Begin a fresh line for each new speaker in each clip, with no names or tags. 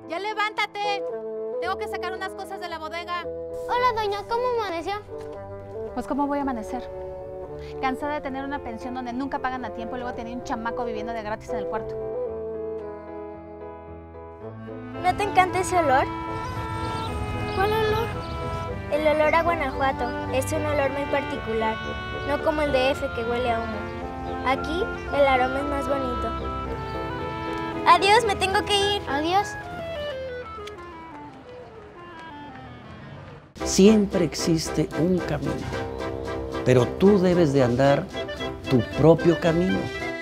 ¡Ya levántate! Tengo que sacar unas cosas de la bodega.
Hola, doña, ¿cómo amaneció?
Pues, ¿cómo voy a amanecer? Cansada de tener una pensión donde nunca pagan a tiempo y luego tenía un chamaco viviendo de gratis en el cuarto.
¿No te encanta ese olor? ¿Cuál olor? El olor a Guanajuato. Es un olor muy particular, no como el de F que huele a humo. Aquí el aroma es más bonito. Adiós, me tengo que ir. Adiós.
Siempre existe un camino, pero tú debes de andar tu propio camino.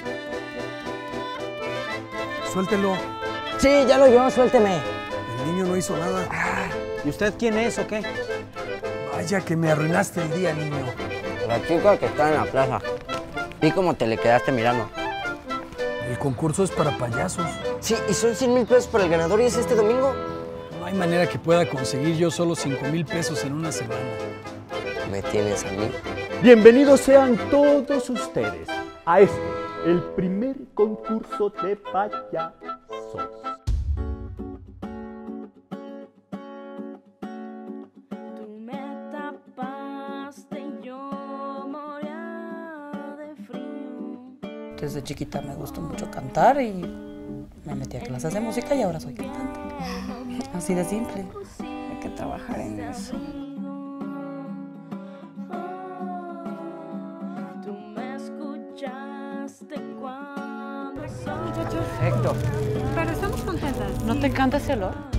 Suéltelo.
Sí, ya lo vio, suélteme.
El niño no hizo nada.
¿Y usted quién es o qué?
Vaya que me arruinaste el día, niño.
La chica que está en la plaza. Vi cómo te le quedaste mirando.
El concurso es para payasos.
Sí, y son 100,000 pesos para el ganador y es este domingo.
No hay manera que pueda conseguir yo solo 5,000 pesos en una semana.
Me tienes a mí.
Bienvenidos sean todos ustedes a el primer concurso de payasos.
Tú me tapaste y yo moría de frío.
Desde chiquita me gustó mucho cantar y me metí a clases de música y ahora soy cantante. Así de simple. Hay que trabajar en eso.
Tú me escuchaste cuando
Perfecto.
Pero estamos contentas.
¿No te encanta ese olor?